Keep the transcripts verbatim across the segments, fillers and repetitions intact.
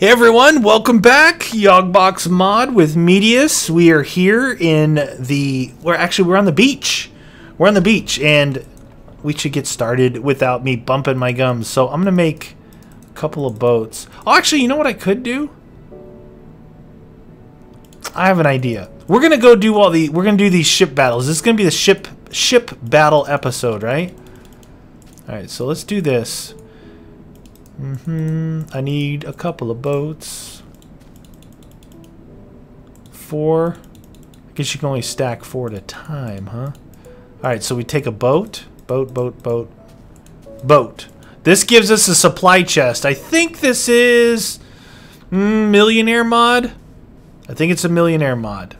Hey everyone, welcome back. Yogbox mod with Meatius. We are here in the, we're actually, we're on the beach. We're on the beach and we should get started without me bumping my gums. So I'm going to make a couple of boats. Oh, actually, you know what I could do? I have an idea. We're going to go do all the, we're going to do these ship battles. This is going to be the ship, ship battle episode, right? All right, so let's do this. Mm-hmm. I need a couple of boats. Four. I guess you can only stack four at a time, huh? Alright, so we take a boat. Boat, boat, boat. Boat. This gives us a supply chest. I think this is mm, millionaire mod. I think it's a millionaire mod.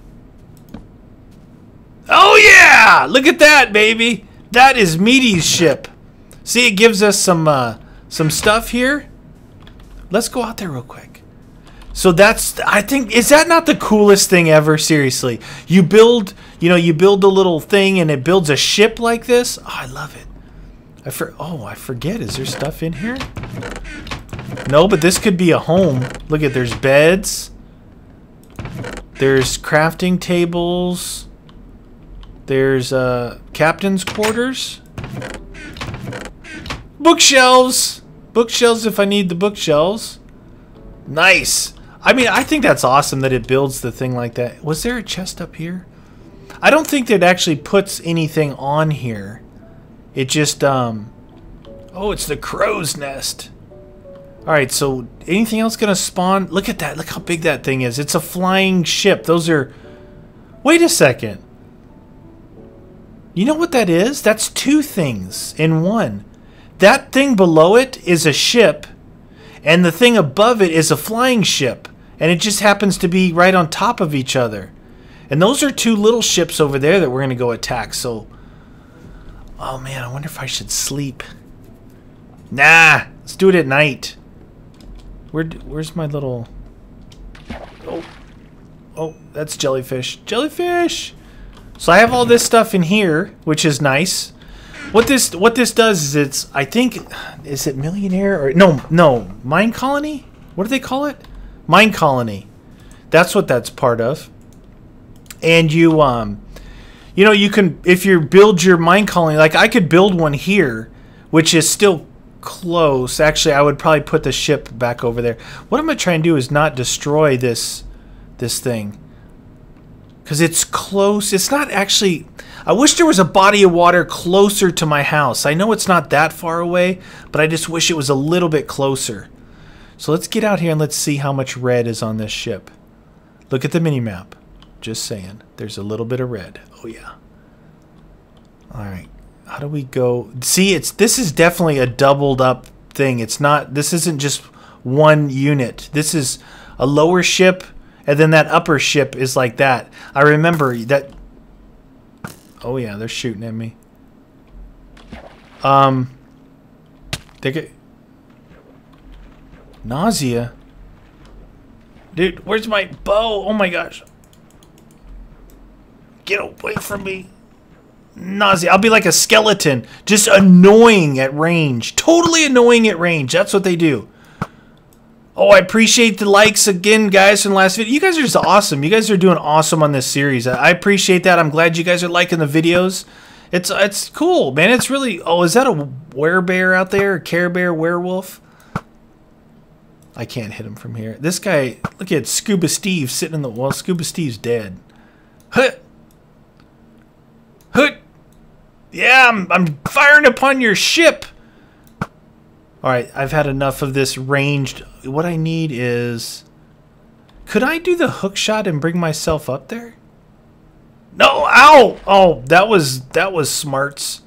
Oh yeah! Look at that, baby! That is Meaty's ship. See, it gives us some... Uh, Some stuff here. Let's go out there real quick. So that's, I think, is that not the coolest thing ever? Seriously, you build, you know, you build a little thing and it builds a ship like this. Oh, I love it. I for, oh, I forget. Is there stuff in here? No, but this could be a home. Look at, there's beds. There's crafting tables. There's uh, captain's quarters. Bookshelves. Bookshelves if I need the bookshelves. Nice. I mean, I think that's awesome that it builds the thing like that. Was there a chest up here? I don't think that it actually puts anything on here. It just, um... oh, it's the crow's nest. Alright, so anything else gonna spawn? Look at that. Look how big that thing is. It's a flying ship. Those are... Wait a second. You know what that is? That's two things in one. That thing below it is a ship, and the thing above it is a flying ship, and it just happens to be right on top of each other. And those are two little ships over there that we're going to go attack, so... Oh man, I wonder if I should sleep. Nah, let's do it at night. Where, where's my little... Oh, oh, that's jellyfish. Jellyfish! So I have all this stuff in here, which is nice. What this what this does is it's, I think, is it millionaire or no no mine colony? What do they call it? Mine colony. That's what that's part of. And you um, you know, you can, if you build your mine colony, like I could build one here, which is still close. Actually, I would probably put the ship back over there. What I'm gonna try and do is not destroy this this thing, because it's close. It's not actually. I wish there was a body of water closer to my house. I know it's not that far away, but I just wish it was a little bit closer. So let's get out here and let's see how much red is on this ship. Look at the mini-map. Just saying. There's a little bit of red. Oh, yeah. Alright. How do we go? See, it's this is definitely a doubled up thing. It's not, this isn't just one unit. This is a lower ship, and then that upper ship is like that. I remember that... Oh yeah, they're shooting at me. Um, they get nausea. Dude, where's my bow? Oh my gosh! Get away from me! Nausea. I'll be like a skeleton, just annoying at range. Totally annoying at range. That's what they do. Oh, I appreciate the likes again, guys, from the last video. You guys are just awesome. You guys are doing awesome on this series. I appreciate that. I'm glad you guys are liking the videos. It's it's cool, man. It's really... Oh, is that a werebear out there? A Care Bear werewolf? I can't hit him from here. This guy... Look at Scuba Steve sitting in the... Well, Scuba Steve's dead. Hut! Hut! Yeah, I'm, I'm firing upon your ship! Alright, I've had enough of this ranged. What I need is... Could I do the hook shot and bring myself up there? No! Ow! Oh, that was that was smarts.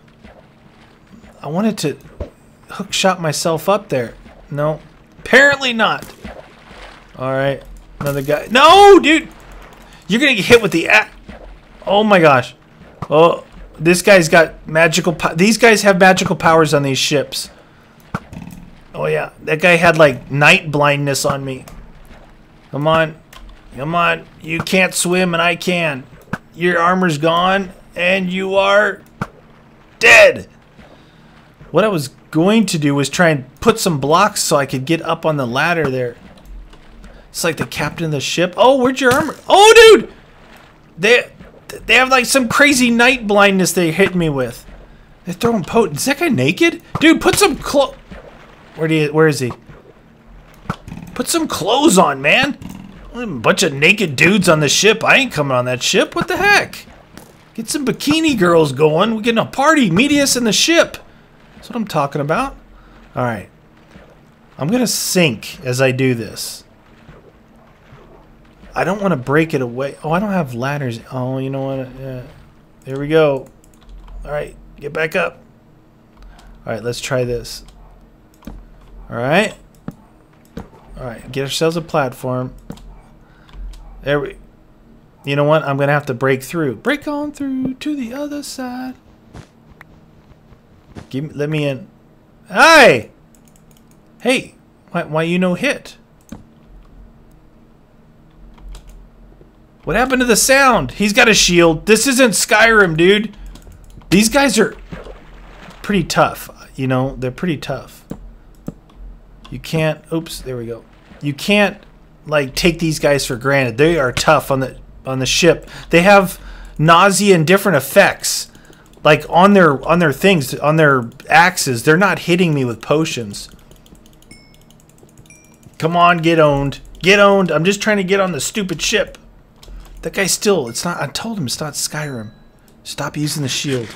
I wanted to hook shot myself up there. No. Apparently not. Alright. Another guy. No, dude! You're gonna get hit with the a- Oh my gosh. Oh, this guy's got magical po- These guys have magical powers on these ships. Oh yeah, that guy had like night blindness on me. Come on. Come on. You can't swim and I can. Your armor's gone and you are dead. What I was going to do was try and put some blocks so I could get up on the ladder there. It's like the captain of the ship. Oh, where'd your armor? Oh, dude! They, they have like some crazy night blindness they hit me with. They're throwing potent. Is that guy naked? Dude, put some clo- Where do you, where is he? Put some clothes on, man. A bunch of naked dudes on the ship. I ain't coming on that ship. What the heck? Get some bikini girls going. We're getting a party. Meatius and the ship. That's what I'm talking about. All right. I'm going to sink as I do this. I don't want to break it away. Oh, I don't have ladders. Oh, you know what? Uh, there we go. All right. Get back up. All right. Let's try this. All right. All right. Get ourselves a platform. There we... You know what? I'm going to have to break through. Break on through to the other side. Give me, let me in. Hi! Hey! Why, why you no hit? What happened to the sound? He's got a shield. This isn't Skyrim, dude. These guys are pretty tough. You know, they're pretty tough. You can't... Oops, there we go. You can't, like, take these guys for granted. They are tough on the... on the ship. They have nausea and different effects, like on their on their things, on their axes. They're not hitting me with potions. Come on, get owned, get owned. I'm just trying to get on the stupid ship. That guy still. It's not. I told him it's not Skyrim. Stop using the shield.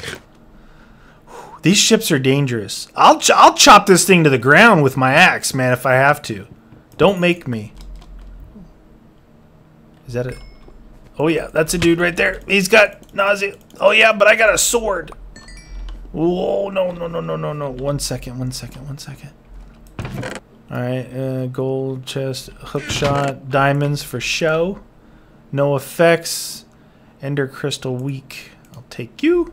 These ships are dangerous. I'll ch I'll chop this thing to the ground with my axe, man, if I have to. Don't make me. Is that it? Oh yeah, that's a dude right there. He's got nausea. Oh yeah, but I got a sword. Oh no no no no no no! One second, one second, one second. All right, uh, gold chest, hook shot, diamonds for show. No effects. Ender crystal weak. I'll take you.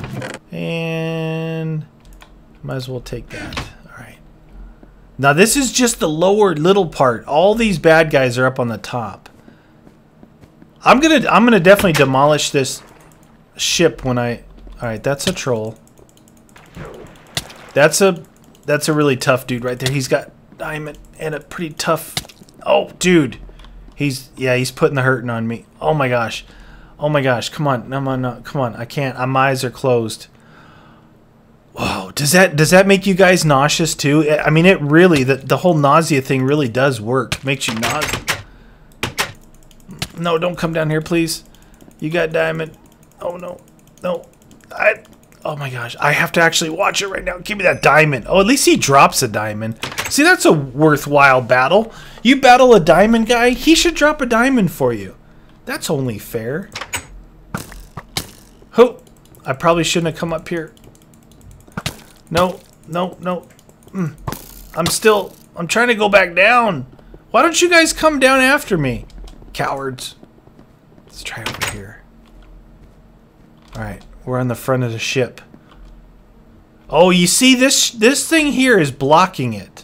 And might as well take that. All right. Now this is just the lower little part. All these bad guys are up on the top. I'm gonna I'm gonna definitely demolish this ship when I... Alright, that's a troll. That's a that's a really tough dude right there. He's got diamond and a pretty tough... Oh, dude. He's... Yeah, he's putting the hurting on me. Oh my gosh. Oh my gosh. Come on. No, no, no. Come on. I can't. My eyes are closed. Whoa. Does that does that make you guys nauseous too? I mean, it really... The, the whole nausea thing really does work. Makes you nauseous. No, don't come down here, please. You got diamond. Oh, no. No. I... Oh, my gosh. I have to actually watch it right now. Give me that diamond. Oh, at least he drops a diamond. See, that's a worthwhile battle. You battle a diamond guy, he should drop a diamond for you. That's only fair. Oh, I probably shouldn't have come up here. No, no, no. Mm. I'm still... I'm trying to go back down. Why don't you guys come down after me? Cowards. Let's try over here. Alright, we're on the front of the ship. Oh, you see this this thing here is blocking it.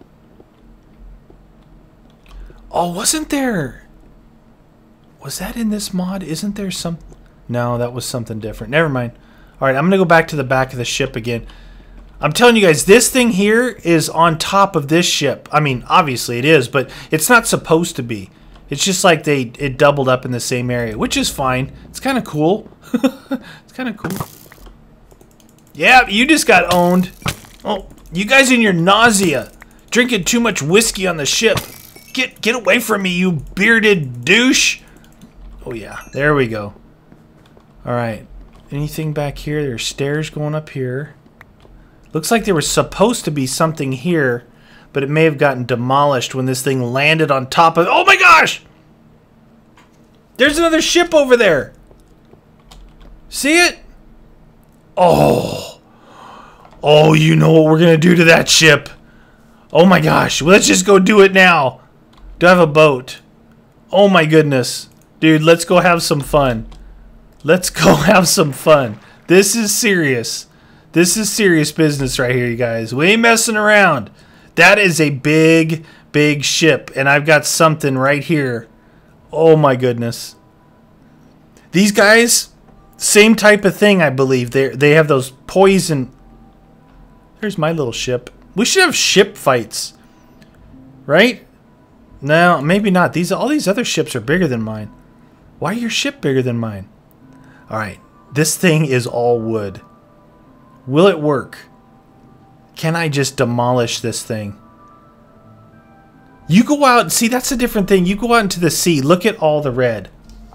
Oh, wasn't there... Was that in this mod? Isn't there some... No, that was something different. Never mind. Alright, I'm going to go back to the back of the ship again. I'm telling you guys, this thing here is on top of this ship. I mean, obviously it is, but it's not supposed to be. It's just like they it doubled up in the same area, which is fine. It's kind of cool. It's kind of cool. Yeah, you just got owned. Oh, you guys in your nausea, drinking too much whiskey on the ship. Get get away from me, you bearded douche. Oh yeah, there we go. All right. Anything back here? There's stairs going up here. Looks like there was supposed to be something here, but it may have gotten demolished when this thing landed on top of... Oh my gosh! There's another ship over there. See it? Oh. Oh, you know what we're going to do to that ship. Oh my gosh. Well, let's just go do it now. Do I have a boat? Oh my goodness. Dude, let's go have some fun. Let's go have some fun. This is serious. This is serious business right here, you guys. We ain't messing around. That is a big, big ship. And I've got something right here. Oh my goodness. These guys, same type of thing, I believe. They they have those poison... There's my little ship. We should have ship fights. Right? No, maybe not. These all these other ships are bigger than mine. Why are your ship bigger than mine? All right. This thing is all wood. Will it work? Can I just demolish this thing? You go out, see, that's a different thing. You go out into the sea, look at all the red.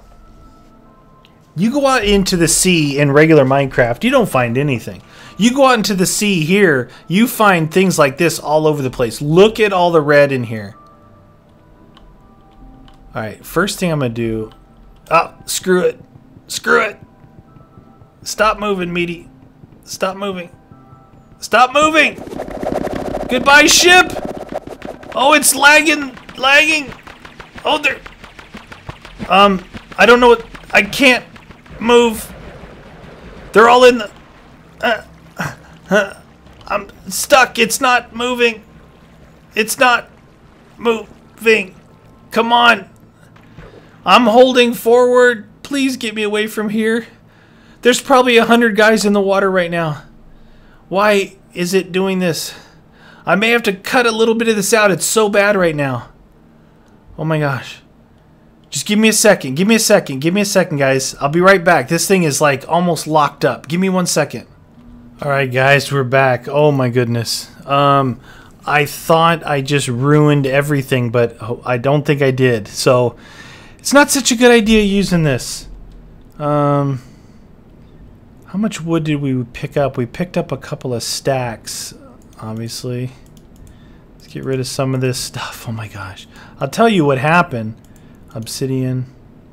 You go out into the sea in regular Minecraft, you don't find anything. You go out into the sea here, you find things like this all over the place. Look at all the red in here. Alright, first thing I'm going to do... Oh, screw it. Screw it. Stop moving, Meaty. Stop moving. Stop moving! Goodbye, ship! Oh, it's lagging, lagging. Oh, there. Um, I don't know what. I can't move. They're all in the. Uh, uh, I'm stuck. It's not moving. It's not moving. Come on. I'm holding forward. Please get me away from here. There's probably a hundred guys in the water right now. Why is it doing this? I may have to cut a little bit of this out. It's so bad right now. Oh my gosh. Just give me a second. Give me a second. Give me a second, guys. I'll be right back. This thing is like almost locked up. Give me one second. Alright, guys. We're back. Oh my goodness. Um, I thought I just ruined everything, but I don't think I did. So, it's not such a good idea using this. Um, how much wood did we pick up? We picked up a couple of stacks. Obviously. Let's get rid of some of this stuff. Oh my gosh. I'll tell you what happened. Obsidian.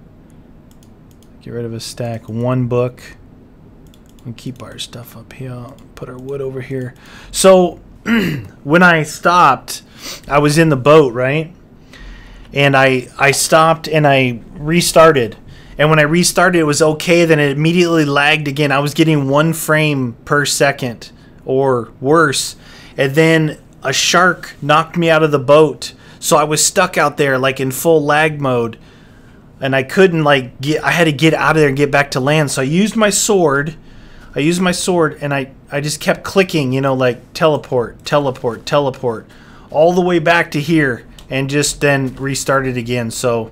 Get rid of a stack. One book. And keep our stuff up here. Put our wood over here. So, when I stopped, I was in the boat, right? And I, I stopped and I restarted. And when I restarted, it was okay. Then it immediately lagged again. I was getting one frame per second or worse. And then a shark knocked me out of the boat. So I was stuck out there like in full lag mode. And I couldn't like get, I had to get out of there and get back to land. So I used my sword. I used my sword and I, I just kept clicking, you know, like teleport, teleport, teleport. All the way back to here. And just then restarted again. So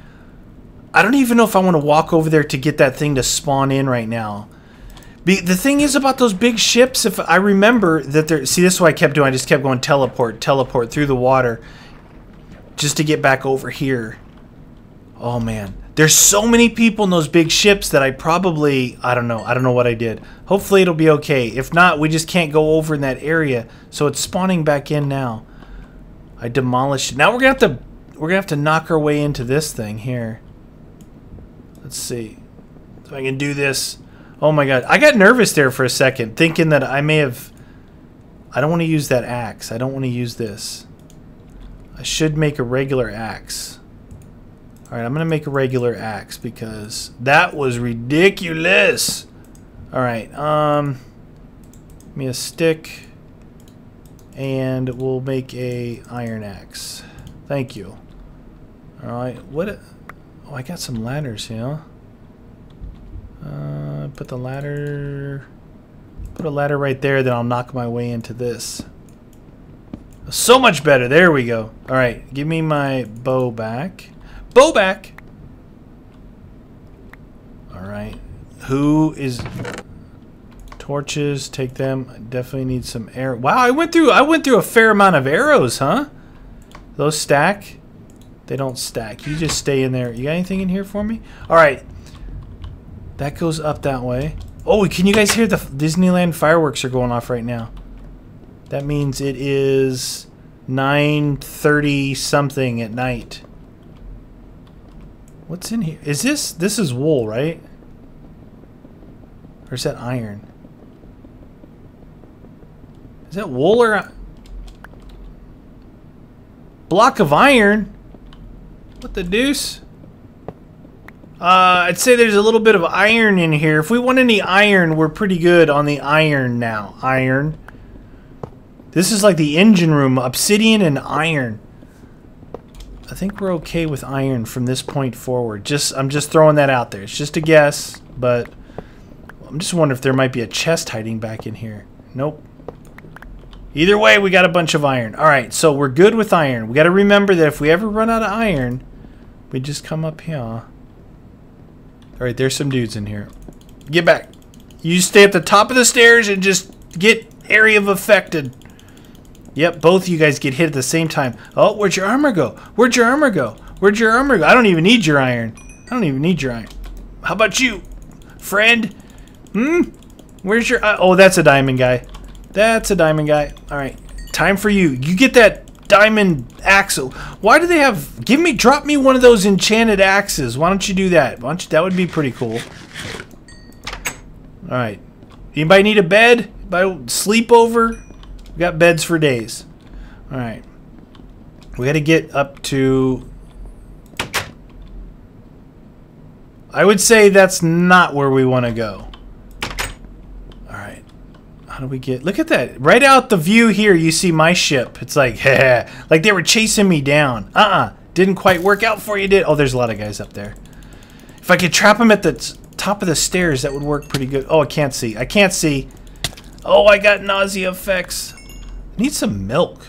I don't even know if I want to walk over there to get that thing to spawn in right now. Be, the thing is about those big ships, if I remember that they're... See, this is what I kept doing. I just kept going teleport, teleport through the water just to get back over here. Oh, man. There's so many people in those big ships that I probably... I don't know. I don't know what I did. Hopefully it'll be okay. If not, we just can't go over in that area. So it's spawning back in now. I demolished it. Now we're going to have to... We're going to have to knock our way into this thing here. Let's see. If I can do this... Oh my god, I got nervous there for a second, thinking that I may have... I don't want to use that axe. I don't want to use this. I should make a regular axe. Alright, I'm going to make a regular axe because that was ridiculous. Alright, um... give me a stick. And we'll make a iron axe. Thank you. Alright, what... A, oh, I got some ladders, you know? Uh, put the ladder... Put a ladder right there, then I'll knock my way into this. So much better. There we go. Alright, give me my bow back. Bow back! Alright. Who is... Torches, take them. I definitely need some arrows. Wow, I went through I went through a fair amount of arrows, huh? Those stack? They don't stack. You just stay in there. You got anything in here for me? Alright. That goes up that way. Oh, can you guys hear the Disneyland fireworks are going off right now? That means it is nine thirty something at night. What's in here? Is this... This is wool, right? Or is that iron? Is that wool or... Block of iron? What the deuce? Uh, I'd say there's a little bit of iron in here. If we want any iron, we're pretty good on the iron now. Iron. This is like the engine room. Obsidian and iron. I think we're okay with iron from this point forward. Just, I'm just throwing that out there. It's just a guess, but I'm just wondering if there might be a chest hiding back in here. Nope. Either way, we got a bunch of iron. All right, so we're good with iron. We got to remember that if we ever run out of iron, we just come up here. All right, there's some dudes in here. Get back. You stay at the top of the stairs and just get area of affected. Yep, both of you guys get hit at the same time. Oh, where'd your armor go? Where'd your armor go? Where'd your armor go? I don't even need your iron. I don't even need your iron. How about you, friend? Hmm? Where's your... Uh, oh, that's a diamond guy. That's a diamond guy. All right, time for you. You get that diamond axe. Why do they have... Give me... Drop me one of those enchanted axes. Why don't you do that? Why don't you, that would be pretty cool. All right. Anybody need a bed? Anybody sleep over? We got beds for days. All right. We got to get up to... I would say that's not where we want to go. All right. How do we get... Look at that. Right out the view here, you see my ship. It's like, like they were chasing me down. Uh-uh. Didn't quite work out for you, did... Oh, there's a lot of guys up there. If I could trap them at the top of the stairs, that would work pretty good. Oh, I can't see. I can't see. Oh, I got nausea effects. I need some milk.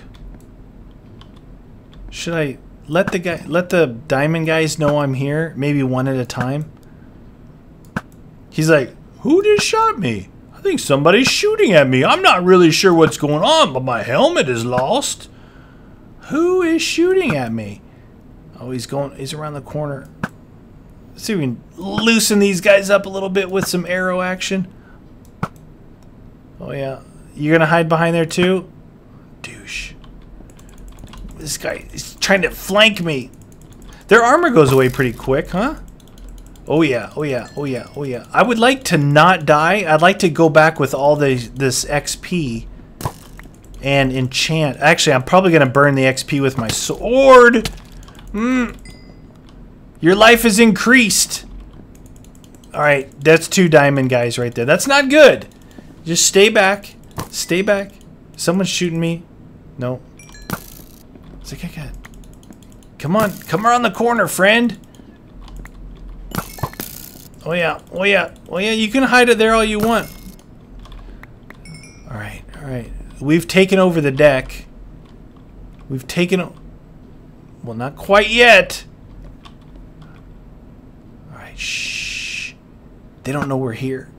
Should I let the guy, let the diamond guys know I'm here? Maybe one at a time. He's like, who just shot me? I think somebody's shooting at me. I'm not really sure what's going on, but my helmet is lost. Who is shooting at me? Oh, he's going, he's around the corner. Let's see if we can loosen these guys up a little bit with some arrow action. Oh, yeah. You're going to hide behind there, too? Douche. This guy is trying to flank me. Their armor goes away pretty quick, huh? Oh, yeah. Oh, yeah. Oh, yeah. Oh, yeah. I would like to not die. I'd like to go back with all the, this X P and enchant. Actually, I'm probably going to burn the X P with my sword. Hmm. Your life is increased. All right. That's two diamond guys right there. That's not good. Just stay back. Stay back. Someone's shooting me. No. It's like I got... Come on. Come around the corner, friend. Oh, yeah. Oh, yeah. Oh, yeah. You can hide it there all you want. All right. All right. We've taken over the deck. We've taken... Well, not quite yet. All right. Shh. They don't know we're here.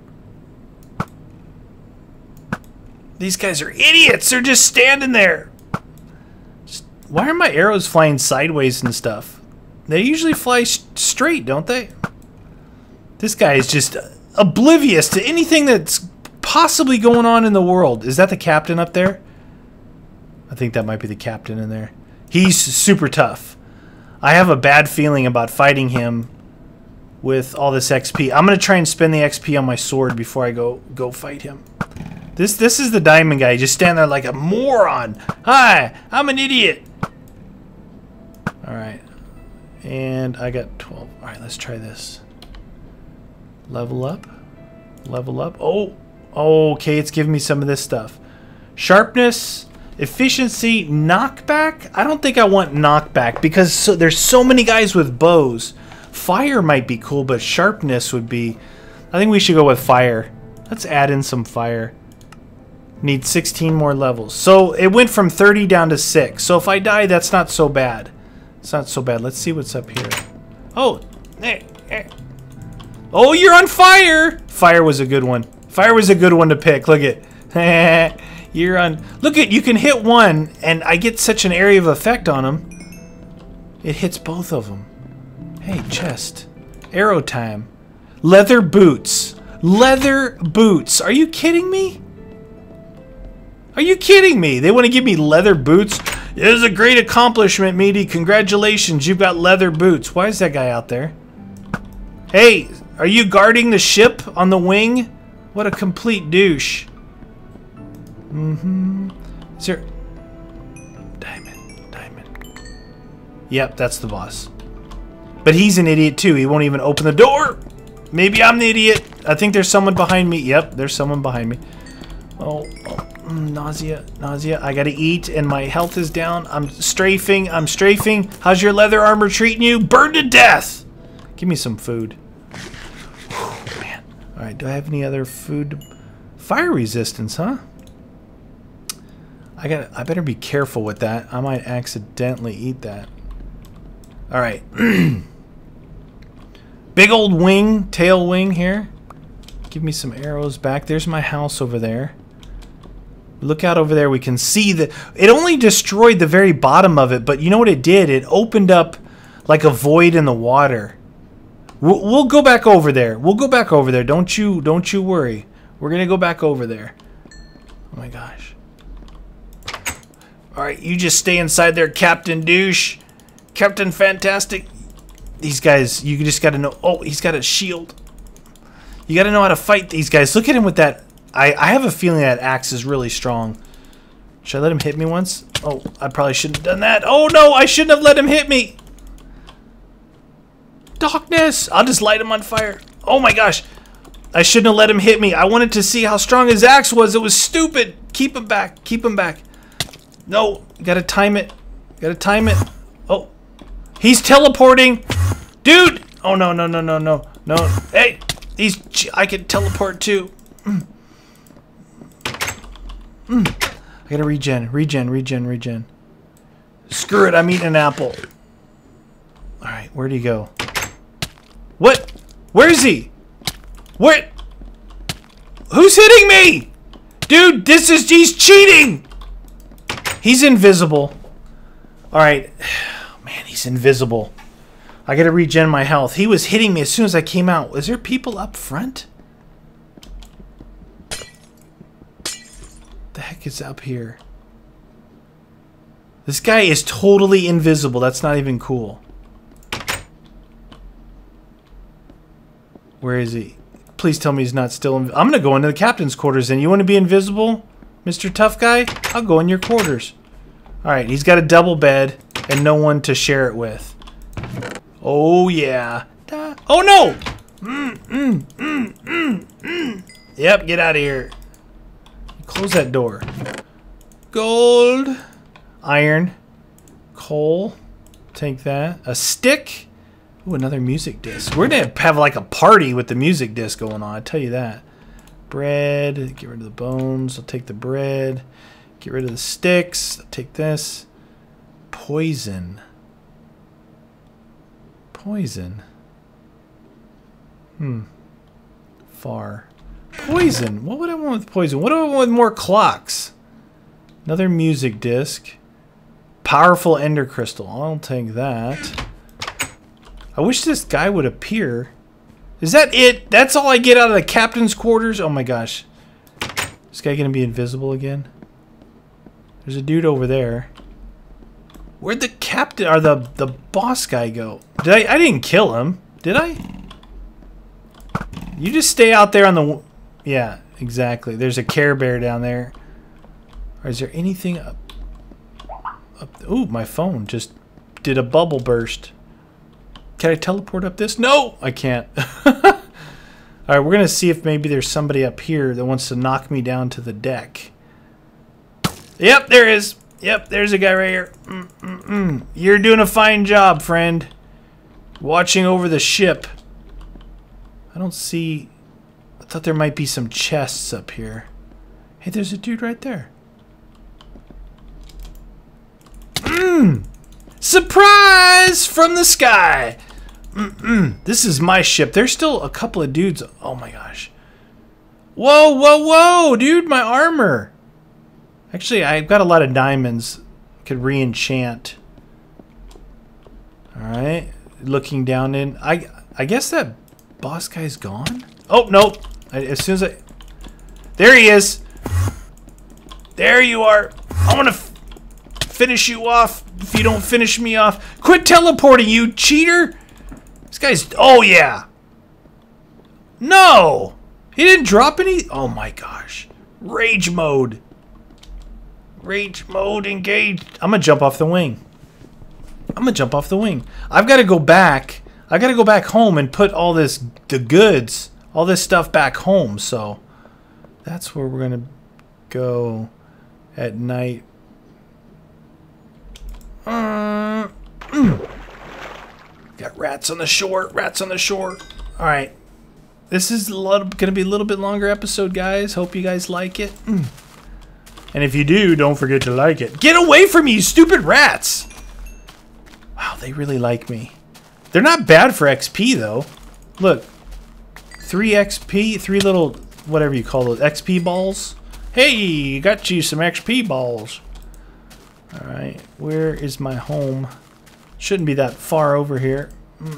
These guys are idiots. They're just standing there. Just, why are my arrows flying sideways and stuff? They usually fly straight, don't they? This guy is just oblivious to anything that's possibly going on in the world. Is that the captain up there? I think that might be the captain in there. He's super tough. I have a bad feeling about fighting him with all this X P. I'm going to try and spend the X P on my sword before I go go fight him. This this is the diamond guy. Just stand there like a moron. Hi, I'm an idiot. All right. And I got twelve. All right, let's try this. Level up. Level up. Oh, okay, it's giving me some of this stuff. Sharpness, efficiency, knockback. I don't think I want knockback because so, there's so many guys with bows. Fire might be cool, but sharpness would be... I think we should go with fire. Let's add in some fire. Need sixteen more levels. So it went from thirty down to six. So if I die, that's not so bad. It's not so bad. Let's see what's up here. Oh, eh, eh. Oh, you're on fire! Fire was a good one. Fire was a good one to pick. Look at, you're on. Look at, you can hit one, and I get such an area of effect on them. It hits both of them. Hey, chest. Arrow time. Leather boots. Leather boots. Are you kidding me? Are you kidding me? They want to give me leather boots? It is a great accomplishment, Meaty. Congratulations, you've got leather boots. Why is that guy out there? Hey, are you guarding the ship on the wing? What a complete douche. Mm-hmm. Is there... Diamond. Diamond. Yep, that's the boss. But he's an idiot, too. He won't even open the door. Maybe I'm the idiot. I think there's someone behind me. Yep, there's someone behind me. Oh, oh mm, nausea, nausea. I gotta eat, and my health is down. I'm strafing. I'm strafing. How's your leather armor treating you? Burned to death. Give me some food. Whew, man. All right. Do I have any other food? Fire resistance, huh? I got. I better be careful with that. I might accidentally eat that. All right. Big old wing, tail wing here. Give me some arrows back. There's my house over there. Look out over there. We can see that it only destroyed the very bottom of it, but you know what it did? It opened up like a void in the water. We'll, we'll go back over there. We'll go back over there. Don't you, don't you worry. We're gonna go back over there. Oh my gosh. All right, you just stay inside there, Captain Douche, Captain Fantastic. These guys, you just gotta know. Oh, he's got a shield. You gotta know how to fight these guys. Look at him with that. I, I have a feeling that axe is really strong. Should I let him hit me once? Oh, I probably shouldn't have done that. Oh no, I shouldn't have let him hit me. Darkness! I'll just light him on fire. Oh my gosh. I shouldn't have let him hit me. I wanted to see how strong his axe was. It was stupid. Keep him back. Keep him back. No, gotta time it. Gotta time it. Oh, he's teleporting. Dude! Oh no, no, no, no, no. No. Hey! These, I can teleport too. Mm. Mm. I gotta regen, regen, regen, regen. Screw it, I'm eating an apple. Alright, where'd he go? What? Where is he? What? Who's hitting me? Dude, this is, he's cheating! He's invisible. Alright. Man, he's invisible. I gotta regen my health. He was hitting me as soon as I came out. Is there people up front? The heck is up here? This guy is totally invisible. That's not even cool. Where is he? Please tell me he's not still inv- I'm gonna go into the captain's quarters then. You want to be invisible, Mister Tough Guy? I'll go in your quarters. Alright, he's got a double bed and no one to share it with. Oh yeah. Oh no! Mm, mm, mm, mm, mm. Yep, get out of here. Close that door. Gold. Iron. Coal. Take that. A stick. Ooh, another music disc. We're gonna have like a party with the music disc going on, I tell you that. Bread. Get rid of the bones. I'll take the bread. Get rid of the sticks. I'll take this. Poison. Poison. Hmm. Far. Poison. What would I want with poison? What do I want with more clocks? Another music disc. Powerful ender crystal. I'll take that. I wish this guy would appear. Is that it? That's all I get out of the captain's quarters? Oh my gosh. This guy gonna be invisible again? There's a dude over there. Where'd the captain or the the boss guy go? Did I I didn't kill him, did I? You just stay out there on the, yeah, exactly. There's a Care Bear down there. Or is there anything up? Up? Ooh, my phone just did a bubble burst. Can I teleport up this? No, I can't. All right, we're gonna see if maybe there's somebody up here that wants to knock me down to the deck. Yep, there is. Yep, there's a guy right here. Mm, mm, mm. You're doing a fine job, friend. Watching over the ship. I don't see... I thought there might be some chests up here. Hey, there's a dude right there. Mmm! Surprise from the sky! Mm-mm. This is my ship. There's still a couple of dudes. Oh my gosh. Whoa, whoa, whoa, dude, my armor. Actually, I've got a lot of diamonds. Could re-enchant. Alright. Looking down in. I I guess that boss guy's gone? Oh, no. I, as soon as I... There he is. There you are. I want to f finish you off if you don't finish me off. Quit teleporting, you cheater. This guy's... Oh, yeah. No. He didn't drop any... Oh, my gosh. Rage mode. Rage mode engaged. I'm gonna jump off the wing. I'm gonna jump off the wing. I've got to go back. I got to go back home and put all this, the goods, all this stuff back home. So that's where we're gonna go at night. Uh, mm. Got rats on the shore. Rats on the shore. All right. This is a little, gonna be a little bit longer episode, guys. Hope you guys like it. Mm. And if you do, don't forget to like it. Get away from me, you stupid rats! Wow, they really like me. They're not bad for X P, though. Look. Three X P, three little, whatever you call those, X P balls. Hey, got you some X P balls. Alright, where is my home? Shouldn't be that far over here.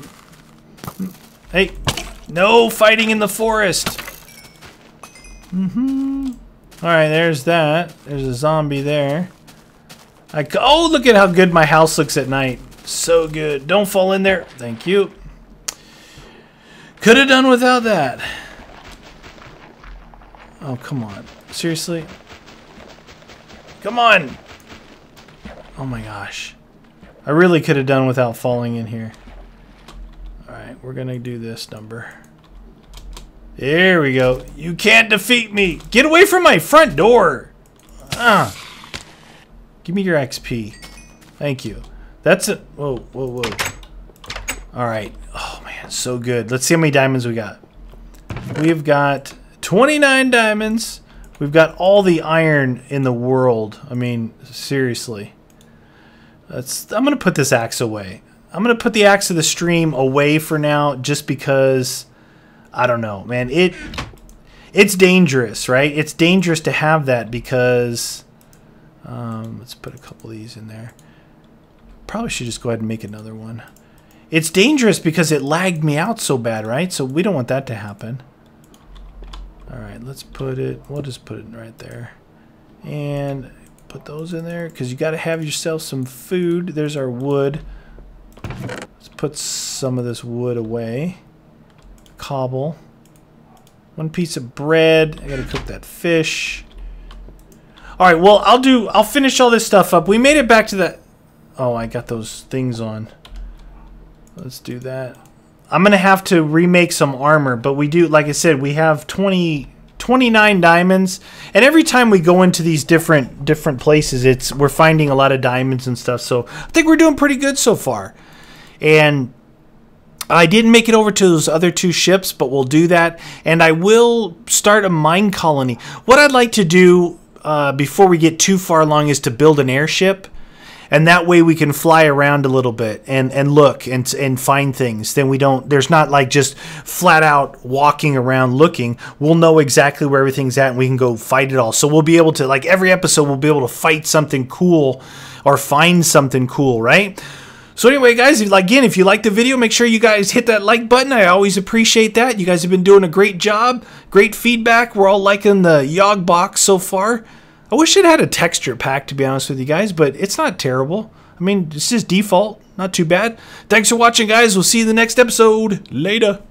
Hey, no fighting in the forest. Mm-hmm. Alright, there's that. There's a zombie there. I, oh, look at how good my house looks at night. So good. Don't fall in there. Thank you. Could have done without that. Oh, come on. Seriously? Come on. Oh my gosh. I really could have done without falling in here. Alright, we're going to do this number. There we go. You can't defeat me. Get away from my front door. Ah. Give me your X P. Thank you. That's it. Whoa, whoa, whoa. Alright. Oh man, so good. Let's see how many diamonds we got. We've got twenty-nine diamonds. We've got all the iron in the world. I mean, seriously. That's, I'm going to put this axe away. I'm going to put the axe of the stream away for now just because, I don't know, man. It It's dangerous, right? It's dangerous to have that because, um, let's put a couple of these in there. Probably should just go ahead and make another one. It's dangerous because it lagged me out so bad, right? So we don't want that to happen. Alright, let's put it, we'll just put it right there. And put those in there because you got to have yourself some food. There's our wood. Let's put some of this wood away. Cobble. One piece of bread. I got to cook that fish. Alright, well, I'll do, I'll finish all this stuff up. We made it back to that. Oh, I got those things on. Let's do that. I'm going to have to remake some armor, but we do, like I said, we have twenty, twenty-nine diamonds, and every time we go into these different different places, it's we're finding a lot of diamonds and stuff, so I think we're doing pretty good so far. And I didn't make it over to those other two ships, but we'll do that, and I will start a mine colony. What I'd like to do uh, before we get too far along is to build an airship. And that way we can fly around a little bit and, and look and, and find things. Then we don't, there's not like just flat out walking around looking. We'll know exactly where everything's at and we can go fight it all. So we'll be able to, like every episode, we'll be able to fight something cool or find something cool, right? So anyway, guys, if, again, if you liked the video, make sure you guys hit that like button. I always appreciate that. You guys have been doing a great job. Great feedback. We're all liking the yogbox so far. I wish it had a texture pack, to be honest with you guys, but it's not terrible. I mean, it's just default. Not too bad. Thanks for watching, guys. We'll see you in the next episode. Later.